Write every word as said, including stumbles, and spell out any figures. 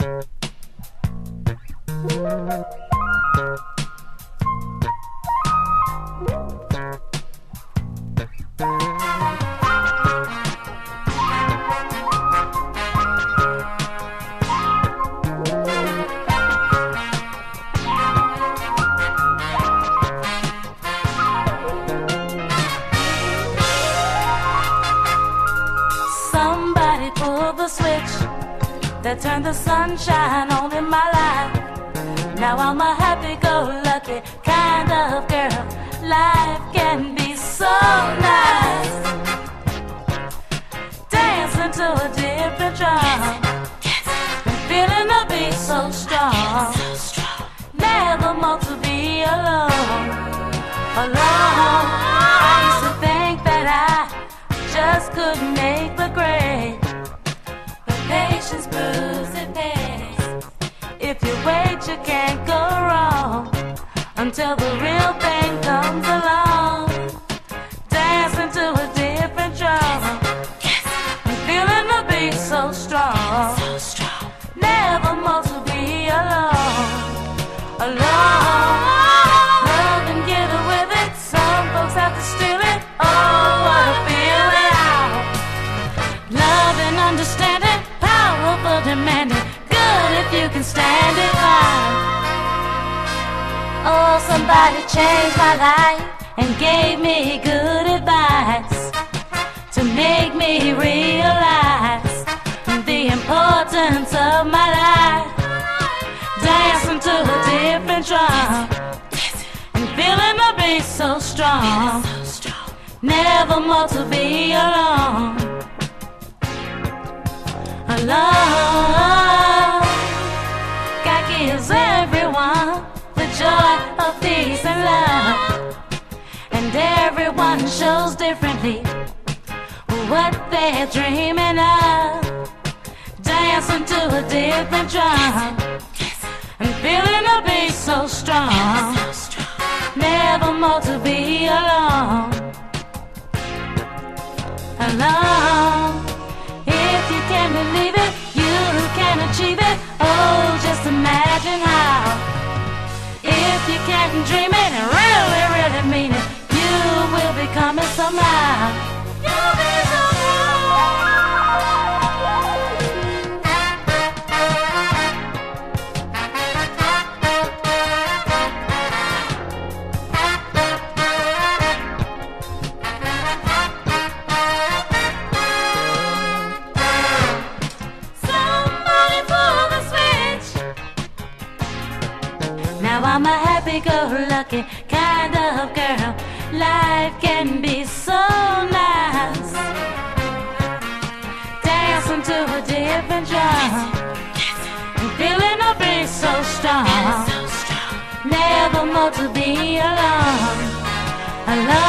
Somebody pull the switch that turned the sunshine on in my life. Now I'm a happy-go-lucky kind of girl. Life can be so nice. Dancing to a different drum, feeling the beat so strong. Never more to be alone, alone. I used to think that I just couldn't make the grade, but patience proves it pays. If you wait, you can't go wrong until the real thing comes along. Dancing to a different drum, feeling the beat so strong. Never more to be alone, alone. Love and get it with it. Some folks have to steal it. Oh, what a feeling! Love and understanding, powerful, demanding. Good if you can stand it. Oh, somebody changed my life and gave me good advice to make me realize the importance of my life. Dancing to a different drum and feeling the beat so strong. Never more to be alone, alone. God gives everyone the joy of peace and love, and everyone shows differently what they're dreaming of. Dancing to a different drum and feeling the beat so strong. Never more to be alone, alone. If you can believe it, you can achieve it. Oh, just imagine how. If you can dream it and really, really mean it, you will be coming somehow. You'll be Now I'm a happy-go-lucky kind of girl. Life can be so nice. Dancing to a different drum and feeling the beat so strong. Never more to be alone, alone.